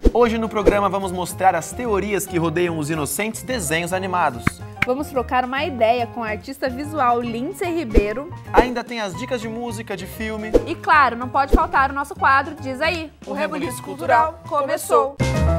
Hoje no programa vamos mostrar as teorias que rodeiam os inocentes desenhos animados. Vamos trocar uma ideia com a artista visual Lindsay Ribeiro. Ainda tem as dicas de música, de filme. E claro, não pode faltar o nosso quadro Diz Aí. O Rebuliço Cultural começou!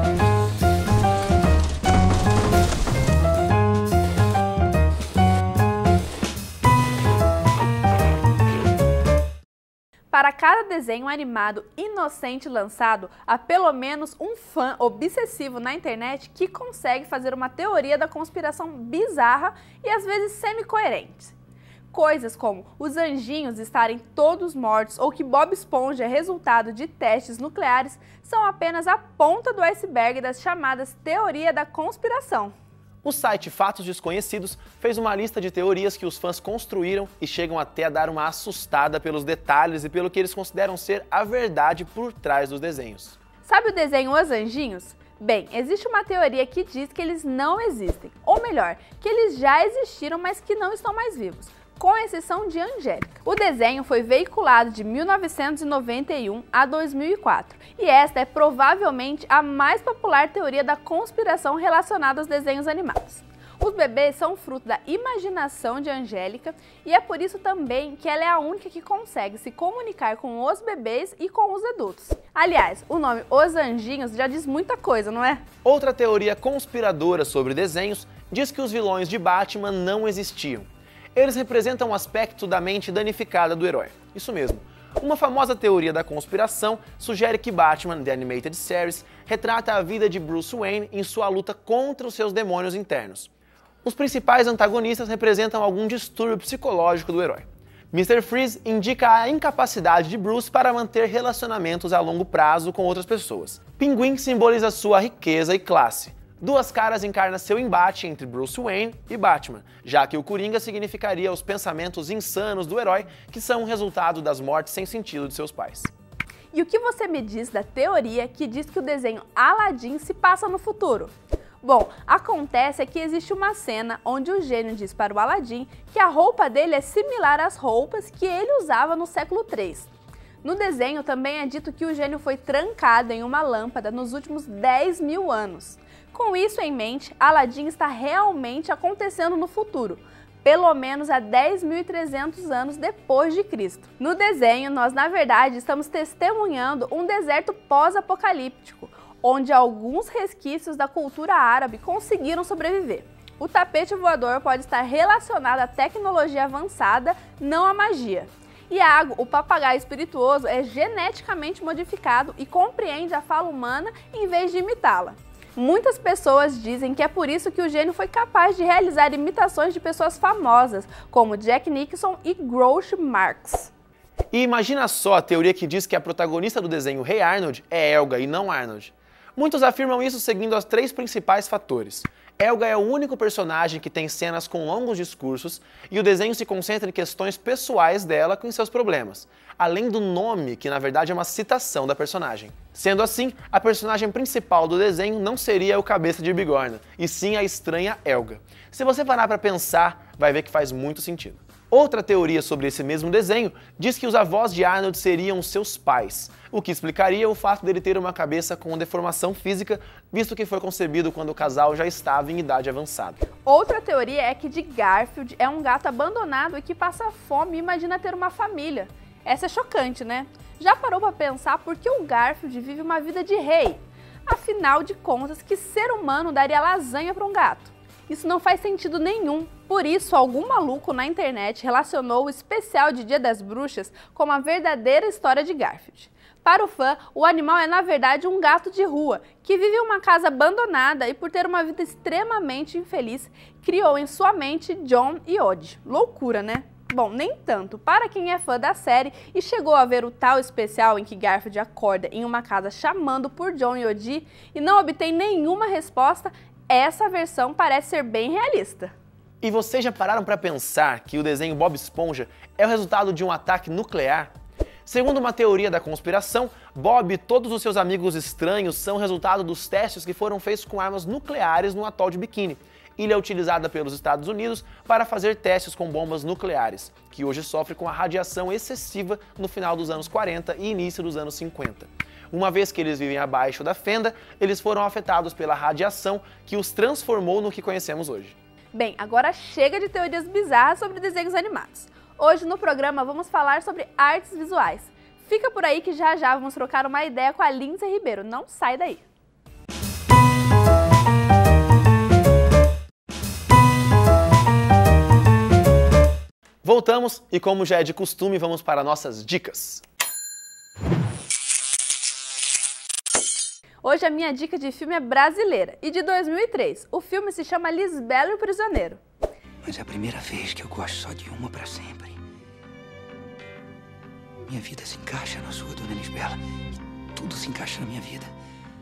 Para cada desenho animado inocente lançado, há pelo menos um fã obsessivo na internet que consegue fazer uma teoria da conspiração bizarra e às vezes semi-coerente. Coisas como os anjinhos estarem todos mortos ou que Bob Esponja é resultado de testes nucleares são apenas a ponta do iceberg das chamadas teoria da conspiração. O site Fatos Desconhecidos fez uma lista de teorias que os fãs construíram e chegam até a dar uma assustada pelos detalhes e pelo que eles consideram ser a verdade por trás dos desenhos. Sabe o desenho Os Anjinhos? Bem, existe uma teoria que diz que eles não existem, ou melhor, que eles já existiram, mas que não estão mais vivos, com exceção de Angélica. O desenho foi veiculado de 1991 a 2004 e esta é provavelmente a mais popular teoria da conspiração relacionada aos desenhos animados. Os bebês são fruto da imaginação de Angélica e é por isso também que ela é a única que consegue se comunicar com os bebês e com os adultos. Aliás, o nome Os Anjinhos já diz muita coisa, não é? Outra teoria conspiradora sobre desenhos diz que os vilões de Batman não existiam. Eles representam um aspecto da mente danificada do herói. Isso mesmo. Uma famosa teoria da conspiração sugere que Batman, The Animated Series, retrata a vida de Bruce Wayne em sua luta contra os seus demônios internos. Os principais antagonistas representam algum distúrbio psicológico do herói. Mr. Freeze indica a incapacidade de Bruce para manter relacionamentos a longo prazo com outras pessoas. Pinguim simboliza sua riqueza e classe. Duas Caras encarna seu embate entre Bruce Wayne e Batman, já que o Coringa significaria os pensamentos insanos do herói, que são o resultado das mortes sem sentido de seus pais. E o que você me diz da teoria que diz que o desenho Aladdin se passa no futuro? Bom, acontece que existe uma cena onde o gênio diz para o Aladdin que a roupa dele é similar às roupas que ele usava no século III. No desenho também é dito que o gênio foi trancado em uma lâmpada nos últimos 10.000 anos. Com isso em mente, Aladdin está realmente acontecendo no futuro, pelo menos há 10.300 anos depois de Cristo. No desenho, nós na verdade estamos testemunhando um deserto pós-apocalíptico, onde alguns resquícios da cultura árabe conseguiram sobreviver. O tapete voador pode estar relacionado à tecnologia avançada, não à magia. Iago, o papagaio espirituoso, é geneticamente modificado e compreende a fala humana em vez de imitá-la. Muitas pessoas dizem que é por isso que o gênio foi capaz de realizar imitações de pessoas famosas, como Jack Nicholson e Groucho Marx. E imagina só a teoria que diz que a protagonista do desenho Hey Arnold é Elga e não Arnold. Muitos afirmam isso seguindo os três principais fatores. Elga é o único personagem que tem cenas com longos discursos e o desenho se concentra em questões pessoais dela com seus problemas, além do nome, que na verdade é uma citação da personagem. Sendo assim, a personagem principal do desenho não seria o Cabeça de Bigorna, e sim a estranha Elga. Se você parar para pensar, vai ver que faz muito sentido. Outra teoria sobre esse mesmo desenho diz que os avós de Arnold seriam seus pais, o que explicaria o fato dele ter uma cabeça com deformação física, visto que foi concebido quando o casal já estava em idade avançada. Outra teoria é que de Garfield é um gato abandonado e que passa fome e imagina ter uma família. Essa é chocante, né? Já parou para pensar por que o Garfield vive uma vida de rei? Afinal de contas, que ser humano daria lasanha para um gato? Isso não faz sentido nenhum. Por isso, algum maluco na internet relacionou o especial de Dia das Bruxas com uma verdadeira história de Garfield. Para o fã, o animal é na verdade um gato de rua, que vive em uma casa abandonada e por ter uma vida extremamente infeliz, criou em sua mente John e Odie. Loucura, né? Bom, nem tanto. Para quem é fã da série e chegou a ver o tal especial em que Garfield acorda em uma casa chamando por John e Odie e não obtém nenhuma resposta, essa versão parece ser bem realista. E vocês já pararam para pensar que o desenho Bob Esponja é o resultado de um ataque nuclear? Segundo uma teoria da conspiração, Bob e todos os seus amigos estranhos são resultado dos testes que foram feitos com armas nucleares no atol de Bikini, ilha utilizada pelos Estados Unidos para fazer testes com bombas nucleares, que hoje sofre com a radiação excessiva no final dos anos 40 e início dos anos 50. Uma vez que eles vivem abaixo da fenda, eles foram afetados pela radiação que os transformou no que conhecemos hoje. Bem, agora chega de teorias bizarras sobre desenhos animados. Hoje no programa vamos falar sobre artes visuais. Fica por aí que já vamos trocar uma ideia com a Lindsay Ribeiro. Não sai daí! Voltamos e, como já é de costume, vamos para nossas dicas. Hoje a minha dica de filme é brasileira e de 2003. O filme se chama Lisbela e o Prisioneiro. Mas é a primeira vez que eu gosto só de uma pra sempre. Minha vida se encaixa na sua, dona Lisbela. Tudo se encaixa na minha vida.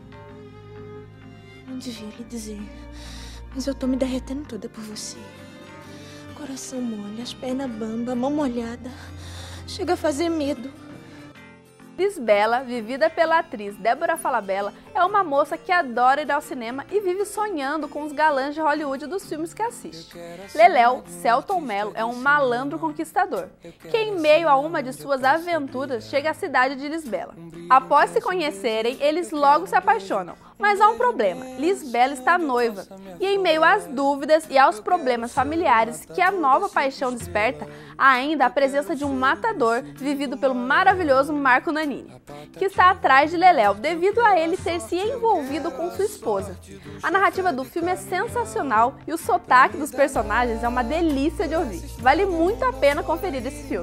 Não devia lhe dizer, mas eu tô me derretendo toda por você. Coração mole, as pernas bamba, mão molhada. Chega a fazer medo. Lisbela, vivida pela atriz Débora Falabella, é uma moça que adora ir ao cinema e vive sonhando com os galãs de Hollywood dos filmes que assiste. Leléo, Selton Mello, é um malandro conquistador, que em meio a uma de suas aventuras chega à cidade de Lisbela. Após se conhecerem, eles logo se apaixonam, mas há um problema: Lisbela está noiva, e em meio às dúvidas e aos problemas familiares que a nova paixão desperta, há ainda a presença de um matador vivido pelo maravilhoso Marco Nanini, que está atrás de Leléo devido a ele ter se envolvido com sua esposa. A narrativa do filme é sensacional e o sotaque dos personagens é uma delícia de ouvir. Vale muito a pena conferir esse filme.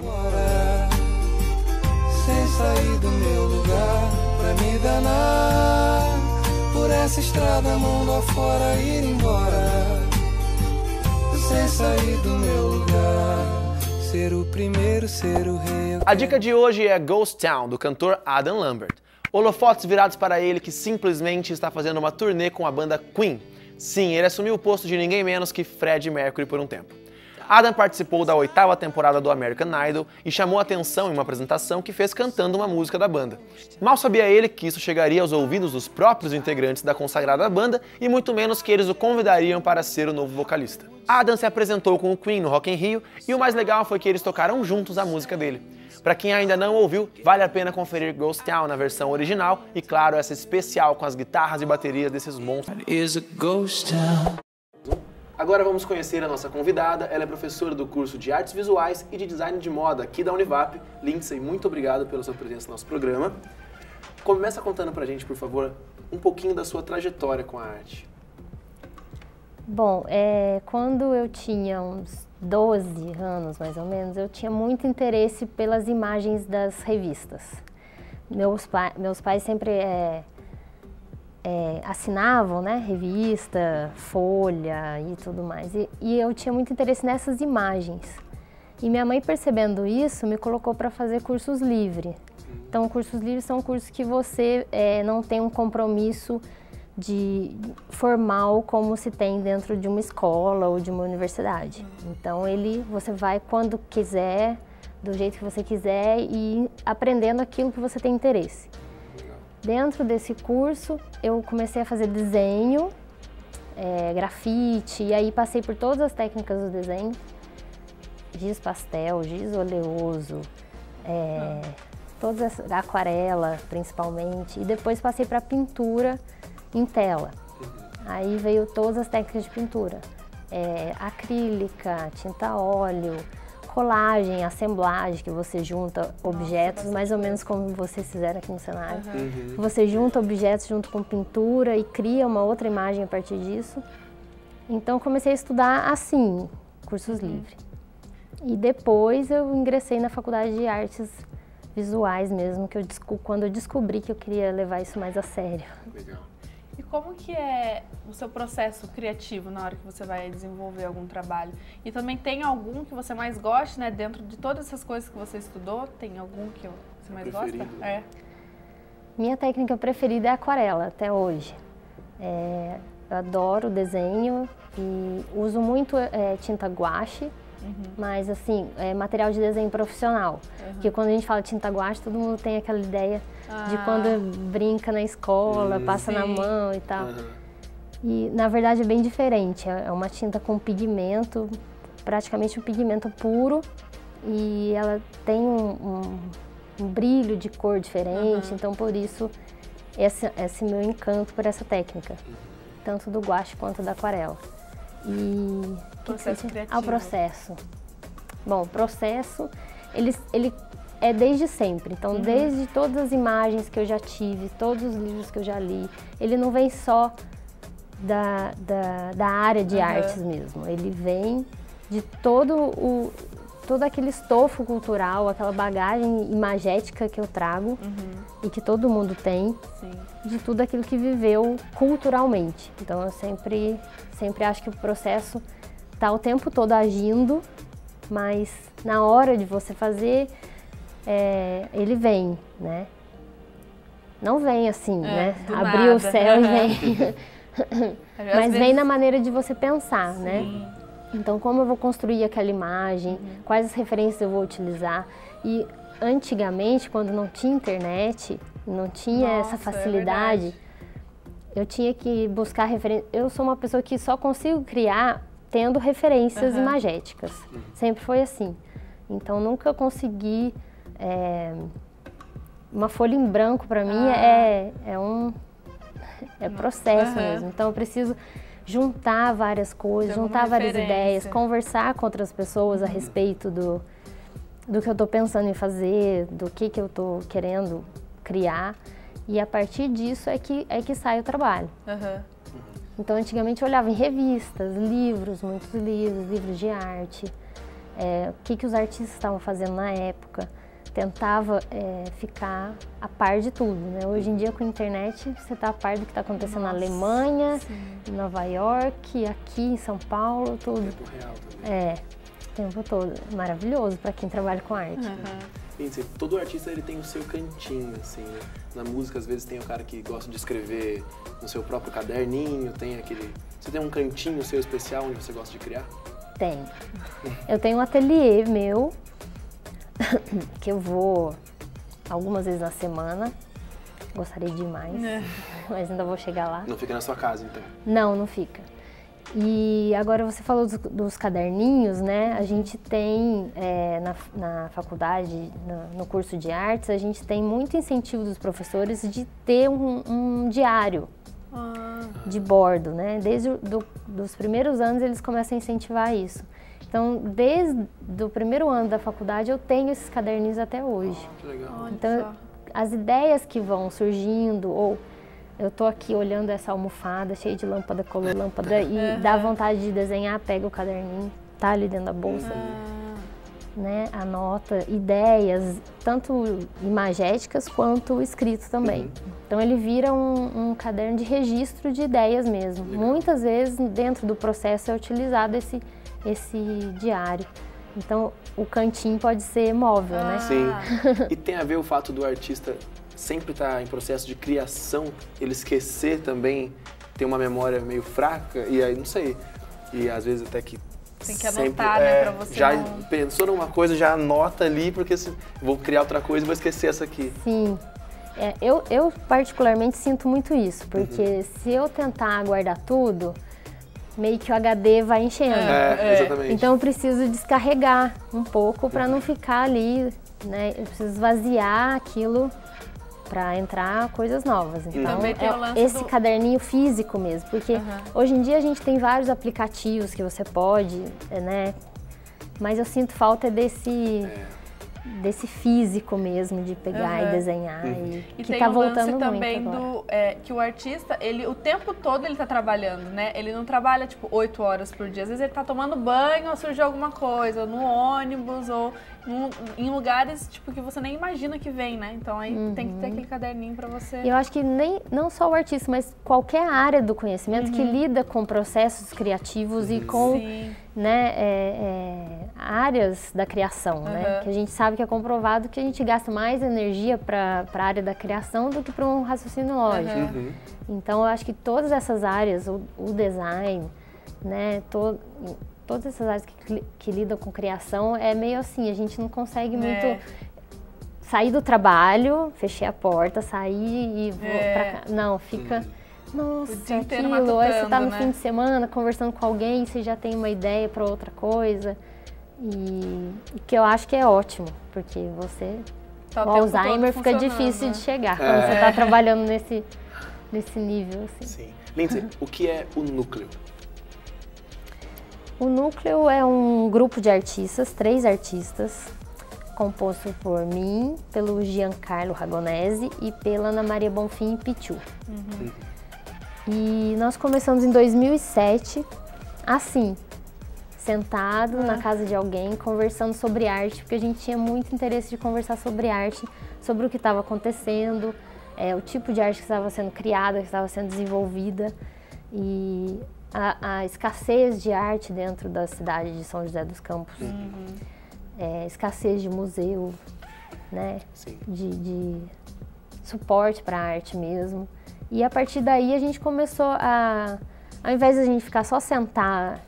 Sem sair do meu lugar pra me danar, por essa estrada mundo afora ir embora. Sem sair do meu lugar, ser o primeiro, ser o rei. A dica de hoje é Ghost Town, do cantor Adam Lambert. Holofotes virados para ele, que simplesmente está fazendo uma turnê com a banda Queen. Sim, ele assumiu o posto de ninguém menos que Freddie Mercury por um tempo. Adam participou da 8ª temporada do American Idol e chamou a atenção em uma apresentação que fez cantando uma música da banda. Mal sabia ele que isso chegaria aos ouvidos dos próprios integrantes da consagrada banda e muito menos que eles o convidariam para ser o novo vocalista. Adam se apresentou com o Queen no Rock in Rio e o mais legal foi que eles tocaram juntos a música dele. Para quem ainda não ouviu, vale a pena conferir Ghost Town na versão original e, claro, essa especial com as guitarras e baterias desses monstros. Agora vamos conhecer a nossa convidada. Ela é professora do curso de Artes Visuais e de Design de Moda aqui da Univap. Lindsay, muito obrigado pela sua presença no nosso programa. Começa contando pra gente, por favor, um pouquinho da sua trajetória com a arte. Bom, quando eu tinha uns 12 anos, mais ou menos, eu tinha muito interesse pelas imagens das revistas. Meus pais sempre assinavam, né, revista, folha e tudo mais. E eu tinha muito interesse nessas imagens. E minha mãe, percebendo isso, me colocou para fazer cursos livres. Então, cursos livres são cursos que você não tem um compromisso formal como se tem dentro de uma escola ou de uma universidade. Então você vai quando quiser, do jeito que você quiser e aprendendo aquilo que você tem interesse. Dentro desse curso eu comecei a fazer desenho, grafite, e aí passei por todas as técnicas do desenho, giz pastel, giz oleoso, todas as aquarela principalmente, e depois passei para pintura em tela. Aí veio todas as técnicas de pintura, acrílica, tinta óleo, colagem, assemblagem, que você junta objetos, mais ou menos como vocês fizeram aqui no cenário. Você junta objetos junto com pintura e cria uma outra imagem a partir disso. Então comecei a estudar assim, cursos livres. E depois eu ingressei na faculdade de artes visuais mesmo, quando eu descobri que eu queria levar isso mais a sério. Legal. E como que é o seu processo criativo na hora que você vai desenvolver algum trabalho? E também tem algum que você mais goste, né? Dentro de todas essas coisas que você estudou, tem algum que você mais gosta? Minha técnica preferida é a aquarela, até hoje. Eu adoro o desenho e uso muito tinta guache, mas assim, material de desenho profissional. Porque quando a gente fala tinta guache, todo mundo tem aquela ideia de quando brinca na escola, passa na mão e tal. E na verdade é bem diferente, é uma tinta com pigmento, praticamente um pigmento puro, e ela tem um brilho de cor diferente, então por isso esse meu encanto por essa técnica, tanto do guache quanto da aquarela. E Processo criativo. ao processo. Bom, o processo, ele é desde sempre. Então, desde todas as imagens que eu já tive, todos os livros que eu já li, ele não vem só da área de artes mesmo. Ele vem de todo aquele estofo cultural, aquela bagagem imagética que eu trago e que todo mundo tem, de tudo aquilo que viveu culturalmente. Então, eu sempre acho que o processo está o tempo todo agindo, mas na hora de você fazer, ele vem, né? Não vem assim, né? Abrir o céu e vem. Mas vem na maneira de você pensar, né? Então, como eu vou construir aquela imagem, quais as referências eu vou utilizar. E antigamente, quando não tinha internet, não tinha essa facilidade, eu tinha que buscar referências. Eu sou uma pessoa que só consigo criar tendo referências imagéticas. Sempre foi assim. Então, nunca consegui... uma folha em branco, para mim, é processo mesmo. Então, eu preciso juntar várias coisas, juntar várias ideias, conversar com outras pessoas a respeito do que eu estou pensando em fazer, do que eu estou querendo criar. E a partir disso é que sai o trabalho. Então, antigamente eu olhava em revistas, livros, muitos livros de arte, o que os artistas estavam fazendo na época. Tentava ficar a par de tudo, né? Hoje em dia, com a internet, você está a par do que está acontecendo na Alemanha, em Nova York, aqui em São Paulo, tudo. Tempo real também. O tempo todo. Maravilhoso para quem trabalha com arte. Todo artista ele tem o seu cantinho, assim, né? Na música, às vezes, tem o cara que gosta de escrever no seu próprio caderninho, tem aquele... Você tem um cantinho seu especial onde você gosta de criar? Tem. Eu tenho um ateliê meu, que eu vou algumas vezes na semana. Gostaria de ir mais, mas ainda vou chegar lá. Não fica na sua casa, então? Não fica. E agora você falou dos caderninhos, né? A gente tem na faculdade, no curso de artes, a gente tem muito incentivo dos professores de ter um diário de bordo, né? Desde os primeiros anos eles começam a incentivar isso. Então, desde o primeiro ano da faculdade, eu tenho esses caderninhos até hoje. Que legal. Então, as ideias que vão surgindo, ou eu tô aqui olhando essa almofada cheia de lâmpada, color lâmpada, e dá vontade de desenhar, pega o caderninho, tá ali dentro da bolsa, né? Anota ideias, tanto imagéticas quanto escrito também. Então, ele vira um caderno de registro de ideias mesmo. Muitas vezes, dentro do processo, é utilizado esse diário. Então, o cantinho pode ser móvel, né? Sim. E tem a ver o fato do artista sempre estar em processo de criação, ele esquecer também, ter uma memória meio fraca, e aí, não sei, e às vezes até que tem que anotar, né, pra você já não... pensou numa coisa, já anota ali, porque vou criar outra coisa e vou esquecer essa aqui. Sim. Eu particularmente sinto muito isso, porque se eu tentar guardar tudo, meio que o HD vai enchendo. Exatamente. Então eu preciso descarregar um pouco para não ficar ali, né? Eu preciso esvaziar aquilo para entrar coisas novas. Então esse caderninho físico mesmo, porque hoje em dia a gente tem vários aplicativos que você pode, né? Mas eu sinto falta desse físico mesmo, de pegar e desenhar, e que tá voltando muito também que o artista, o tempo todo ele tá trabalhando, né? Ele não trabalha, tipo, 8 horas por dia. Às vezes ele tá tomando banho, ou surgiu alguma coisa, ou no ônibus, ou em lugares, tipo, que você nem imagina que vem, né? Então aí tem que ter aquele caderninho pra você... Eu acho que não só o artista, mas qualquer área do conhecimento que lida com processos criativos e com... né, áreas da criação, né? Que a gente sabe que é comprovado que a gente gasta mais energia para a área da criação do que para um raciocínio lógico. Então, eu acho que todas essas áreas, o design, né, todas essas áreas que lidam com criação, é meio assim, a gente não consegue muito sair do trabalho, fechei a porta, sair e vou pra cá. Não, fica... Nossa, aquilo, aí você tá no fim de semana conversando com alguém, você já tem uma ideia para outra coisa. E que eu acho que é ótimo, porque você Tá o tempo Alzheimer todo fica funcionando, difícil né? de chegar quando você está trabalhando nesse nível. Assim. Sim. Lindsay, o que é o núcleo? O Núcleo é um grupo de artistas, 3 artistas, composto por mim, pelo Giancarlo Ragonese e pela Ana Maria Bonfim Pichu. E nós começamos em 2007, assim, sentado na casa de alguém, conversando sobre arte, porque a gente tinha muito interesse de conversar sobre arte, sobre o que estava acontecendo, o tipo de arte que estava sendo criada, que estava sendo desenvolvida, e a escassez de arte dentro da cidade de São José dos Campos, escassez de museu, né? De suporte para a arte mesmo. E a partir daí a gente começou ao invés de a gente ficar só sentado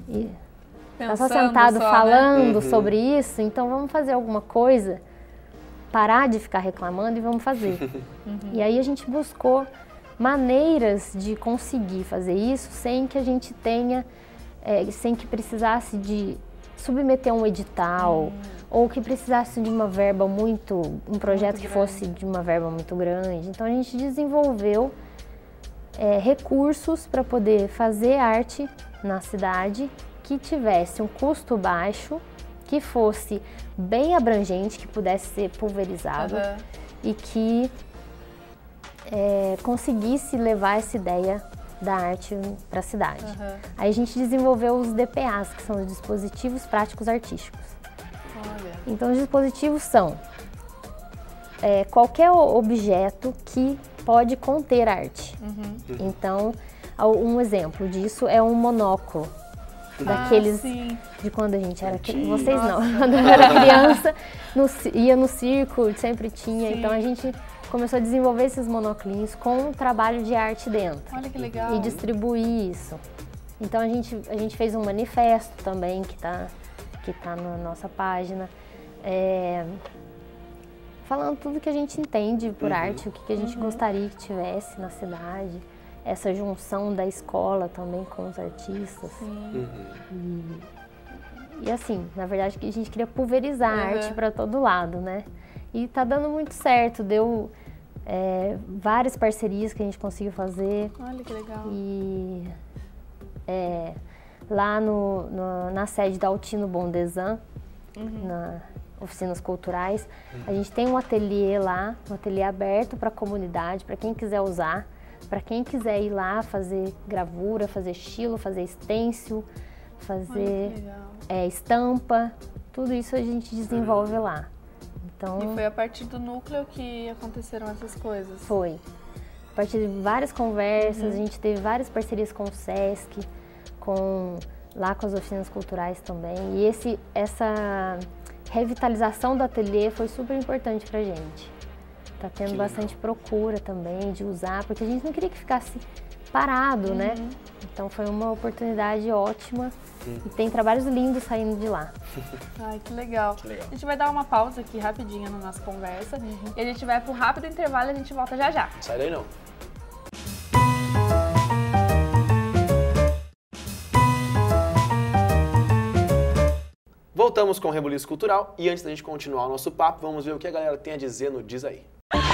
falando sobre isso, então vamos fazer alguma coisa, parar de ficar reclamando e vamos fazer. E aí a gente buscou maneiras de conseguir fazer isso sem que a gente tenha, sem que precisasse de submeter um edital ou que precisasse de uma verba um projeto que fosse de uma verba muito grande. Então a gente desenvolveu recursos para poder fazer arte na cidade que tivesse um custo baixo, que fosse bem abrangente, que pudesse ser pulverizado e que conseguisse levar essa ideia da arte para a cidade. Aí a gente desenvolveu os DPAs, que são os dispositivos práticos artísticos. Então os dispositivos são qualquer objeto que pode conter arte. Então, um exemplo disso é um monóculo. Daqueles de quando a gente era criança. Vocês não, quando eu era criança, ia no circo, sempre tinha. Então a gente começou a desenvolver esses monoclinhos com um trabalho de arte dentro. Olha que legal. E distribuir isso. Então a gente fez um manifesto também que tá na nossa página, falando tudo que a gente entende por arte, o que a gente gostaria que tivesse na cidade. Essa junção da escola também com os artistas. E assim, na verdade a gente queria pulverizar a arte para todo lado, né? E tá dando muito certo, deu várias parcerias que a gente conseguiu fazer. Olha que legal. E lá na sede da Altino Bondesan, na Oficinas Culturais, a gente tem um ateliê lá, um ateliê aberto para a comunidade, para quem quiser usar. Para quem quiser ir lá fazer gravura, fazer estilo, fazer stencil, fazer estampa, tudo isso a gente desenvolve lá. Então, e foi a partir do núcleo que aconteceram essas coisas? Foi. A partir de várias conversas, a gente teve várias parcerias com o Sesc, lá com as oficinas culturais também. E essa revitalização do ateliê foi super importante pra gente. Tá tendo bastante procura também de usar, porque a gente não queria que ficasse parado, né? Então foi uma oportunidade ótima e tem trabalhos lindos saindo de lá. Ai, que legal. A gente vai dar uma pausa aqui rapidinho na nossa conversa e a gente vai para um rápido intervalo e a gente volta já já. Não sai daí não. Voltamos com o Rebuliço Cultural e antes da gente continuar o nosso papo, vamos ver o que a galera tem a dizer no Diz Aí.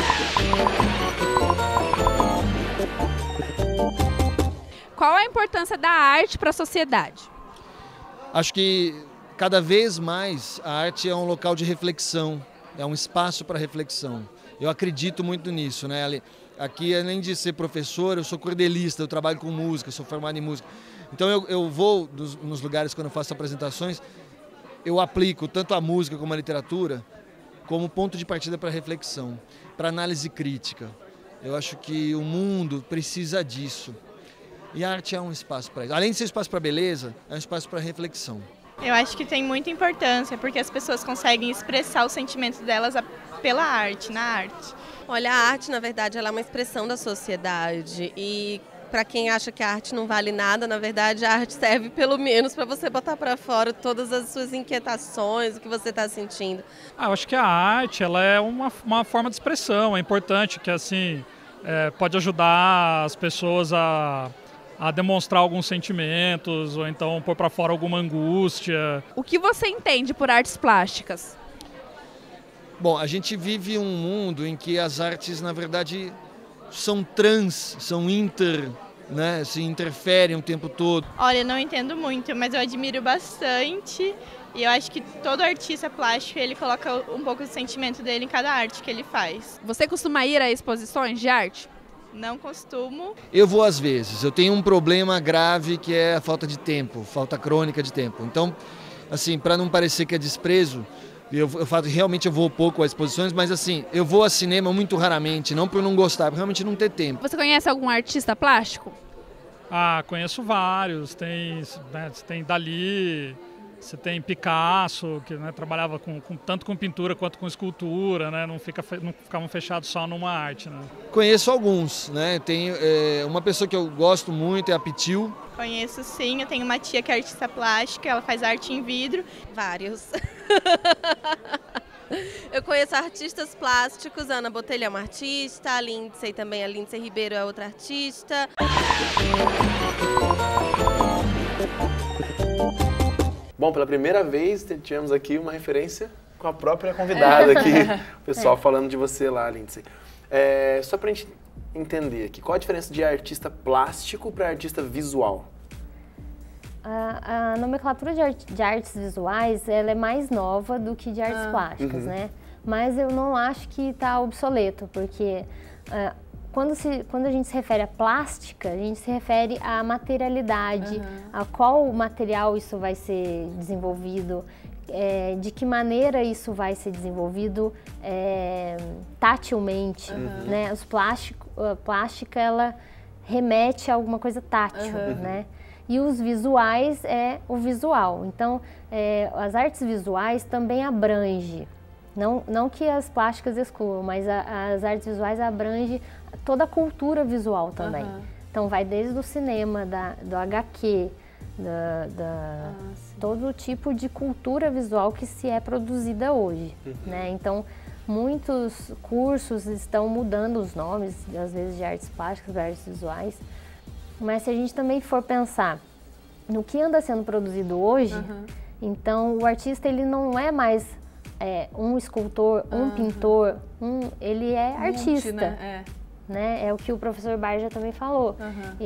Qual a importância da arte para a sociedade? Acho que cada vez mais a arte é um local de reflexão, é um espaço para reflexão. Eu acredito muito nisso, né? Aqui, além de ser professor, eu sou cordelista, eu trabalho com música, sou formado em música. Então eu vou nos lugares quando eu faço apresentações, eu aplico tanto a música como a literatura como ponto de partida para reflexão, para análise crítica. Eu acho que o mundo precisa disso. E a arte é um espaço para isso. Além de ser um espaço para beleza, é um espaço para reflexão. Eu acho que tem muita importância, porque as pessoas conseguem expressar os sentimentos delas pela arte, na arte. Olha, a arte, na verdade, ela é uma expressão da sociedade e para quem acha que a arte não vale nada, na verdade, a arte serve pelo menos para você botar para fora todas as suas inquietações, o que você está sentindo. Eu acho que a arte ela é uma forma de expressão, é importante que assim pode ajudar as pessoas a demonstrar alguns sentimentos ou então pôr para fora alguma angústia. O que você entende por artes plásticas? Bom, a gente vive um mundo em que as artes, na verdade, são trans, são inter, né? Se interferem o tempo todo. Olha, eu não entendo muito, mas eu admiro bastante. E eu acho que todo artista plástico, ele coloca um pouco do sentimento dele em cada arte que ele faz. Você costuma ir a exposições de arte? Não costumo. Eu vou às vezes. Eu tenho um problema grave que é a falta de tempo, falta crônica de tempo. Então, assim, para não parecer que é desprezo, realmente eu vou pouco a exposições, mas assim, eu vou a cinema muito raramente, não por não gostar, por realmente não ter tempo. Você conhece algum artista plástico? Ah, conheço vários. Tem Dalí, você tem Picasso, que, né, trabalhava tanto com pintura quanto com escultura, né? Não ficavam fechados só numa arte, né? Conheço alguns, né? Tem uma pessoa que eu gosto muito, é a Pitil. Conheço sim, eu tenho uma tia que é artista plástica, ela faz arte em vidro. Vários. Eu conheço artistas plásticos, a Ana Botelho é uma artista, a Lindsay também, a Lindsay Ribeiro é outra artista. Bom, pela primeira vez tivemos aqui uma referência com a própria convidada aqui, o pessoal falando de você lá, Lindsay. Só pra gente entender aqui, qual a diferença de artista plástico para artista visual? A nomenclatura de artes visuais, ela é mais nova do que de artes plásticas, né? Mas eu não acho que está obsoleto, porque quando a gente se refere à plástica, a gente se refere à materialidade, a qual material isso vai ser desenvolvido, de que maneira isso vai ser desenvolvido tatilmente, né? A plástica, ela remete a alguma coisa tátil, né? E os visuais é o visual. Então, as artes visuais também abrangem, não que as plásticas excluam, mas as artes visuais abrangem toda a cultura visual também. Então, vai desde o cinema, do HQ, todo tipo de cultura visual que se é produzida hoje, né? Então, muitos cursos estão mudando os nomes, às vezes de artes plásticas para artes visuais. Mas se a gente também for pensar no que anda sendo produzido hoje, então o artista ele não é mais um escultor, um pintor, ele é artista, né? É o que o professor Barja também falou.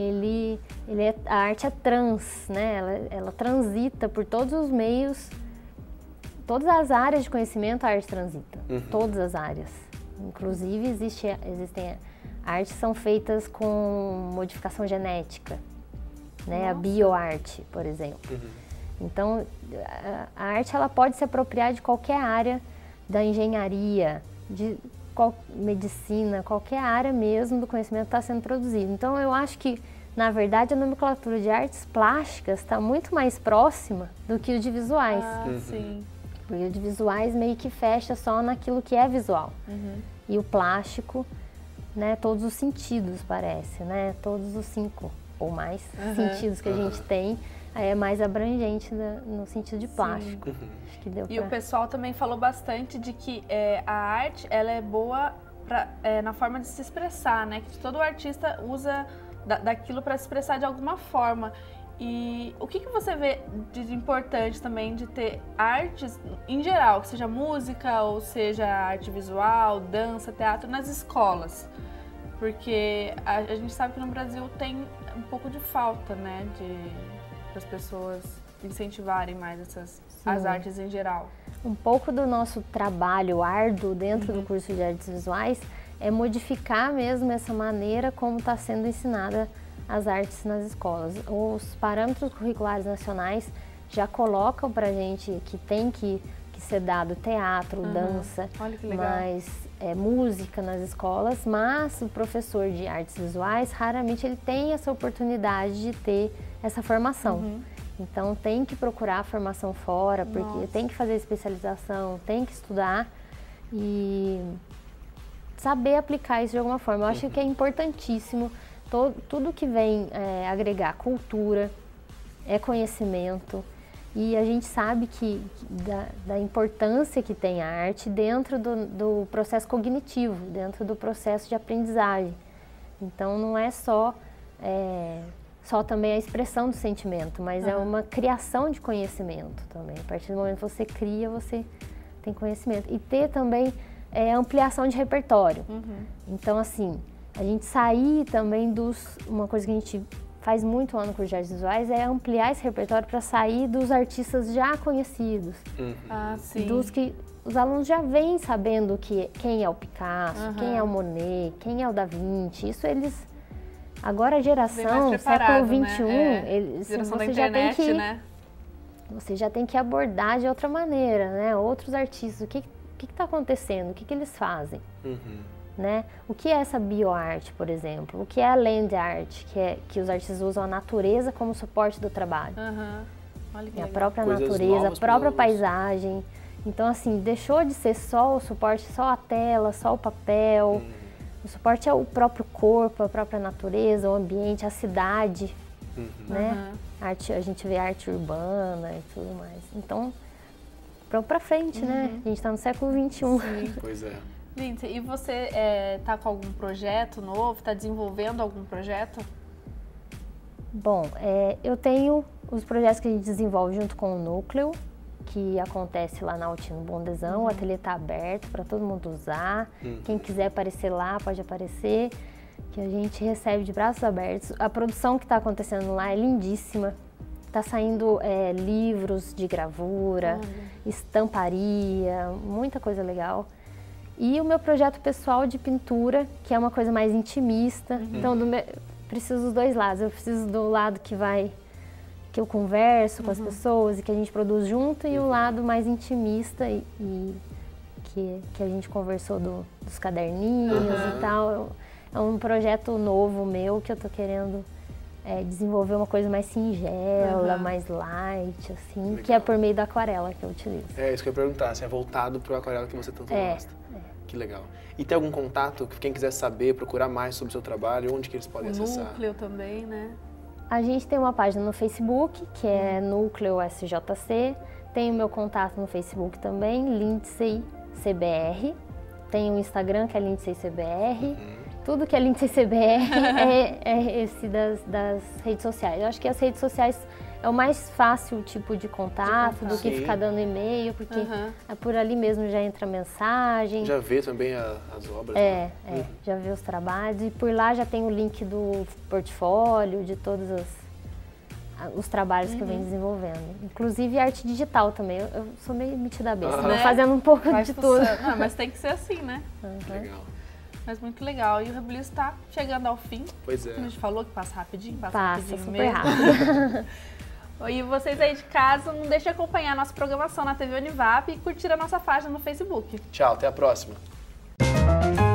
A arte é trans, né? Ela transita por todos os meios, todas as áreas de conhecimento a arte transita, todas as áreas. Inclusive existem artes que são feitas com modificação genética, né? A bioarte, por exemplo. Então, a arte ela pode se apropriar de qualquer área da engenharia, de medicina, qualquer área mesmo do conhecimento que está sendo produzido. Então, eu acho que, na verdade, a nomenclatura de artes plásticas está muito mais próxima do que o de visuais. Sim. Porque o de visuais meio que fecha só naquilo que é visual. E o plástico, né, todos os sentidos, parece, né? Todos os 5 ou mais sentidos que a gente tem, é mais abrangente no sentido de plástico. Acho que deu E o pessoal também falou bastante de que a arte ela é boa na forma de se expressar, né? Que todo artista usa daquilo para se expressar de alguma forma. E o que você vê de importante também de ter artes em geral, que seja música ou seja arte visual, dança, teatro, nas escolas? Porque a gente sabe que no Brasil tem um pouco de falta, né, para as pessoas incentivarem mais as artes em geral. Um pouco do nosso trabalho árduo dentro do curso de artes visuais é modificar mesmo essa maneira como está sendo ensinada as artes nas escolas. Os parâmetros curriculares nacionais já colocam para a gente que tem que ser dado teatro, dança, Olha que legal. mas música nas escolas, mas o professor de artes visuais raramente ele tem essa oportunidade de ter essa formação. Então tem que procurar a formação fora, porque tem que fazer especialização, tem que estudar e saber aplicar isso de alguma forma. Eu acho que é importantíssimo. Tudo que vem agregar cultura, conhecimento, e a gente sabe que da importância que tem a arte dentro do processo cognitivo, dentro do processo de aprendizagem. Então não é só também a expressão do sentimento, mas é uma criação de conhecimento também. A partir do momento que você cria, você tem conhecimento. E ter também ampliação de repertório. Então, assim, a gente sair também uma coisa que a gente faz muito lá no curso de artes visuais é ampliar esse repertório para sair dos artistas já conhecidos. Dos que os alunos já vêm sabendo quem é o Picasso, quem é o Monet, quem é o Da Vinci. Isso eles... Agora a geração, século XXI, você já tem que... Né? Você já tem que abordar de outra maneira, né? Outros artistas, o que está acontecendo? O que eles fazem? Né? O que é essa bioarte, por exemplo? O que é a land art, que os artistas usam a natureza como suporte do trabalho? Olha que a própria natureza, a própria paisagem. Então, assim, deixou de ser só o suporte, só a tela, só o papel. O suporte é o próprio corpo, a própria natureza, o ambiente, a cidade, né? Arte, a gente vê arte urbana e tudo mais. Então, pra frente, né? A gente está no século XXI. Sim. Pois é. Lindsay, e você tá com algum projeto novo? Está desenvolvendo algum projeto? Bom, eu tenho os projetos que a gente desenvolve junto com o Núcleo, que acontece lá na Altino Bondesão. O ateliê está aberto para todo mundo usar. Quem quiser aparecer lá, pode aparecer, que a gente recebe de braços abertos. A produção que está acontecendo lá é lindíssima. Está saindo livros de gravura, estamparia, muita coisa legal. E o meu projeto pessoal de pintura, que é uma coisa mais intimista. Então, preciso dos dois lados. Eu preciso do lado que eu converso com as pessoas e que a gente produz junto, e o lado mais intimista e que a gente conversou dos caderninhos e tal. É um projeto novo meu que eu tô querendo desenvolver uma coisa mais singela, mais light, assim, legal. Que é por meio da aquarela que eu utilizo. É isso que eu ia perguntar, se é voltado para o aquarela que você tanto gosta. Que legal. E tem algum contato, quem quiser saber, procurar mais sobre o seu trabalho, onde que eles podem acessar? Núcleo também, né? A gente tem uma página no Facebook, que é Núcleo SJC. Tem o meu contato no Facebook também, Lindsay CBR. Tem o Instagram, que é Lindsay CBR. Tudo que é Lindsay CBR é esse das redes sociais. Eu acho que as redes sociais é o mais fácil tipo de contato do que ficar dando e-mail, porque por ali mesmo já entra mensagem. Já vê também as obras? Já vê os trabalhos, e por lá já tem o link do portfólio, de todos os trabalhos que eu venho desenvolvendo. Inclusive arte digital também, eu sou meio metida besta, né? Fazendo um pouco de tudo. Não, mas tem que ser assim, né? Legal. Mas muito legal. E o Rebuliço está chegando ao fim. Pois é. A gente falou que passa rapidinho, passa super mesmo. rápido. E vocês aí de casa, não deixem de acompanhar a nossa programação na TV Univap e curtir a nossa página no Facebook. Tchau, até a próxima.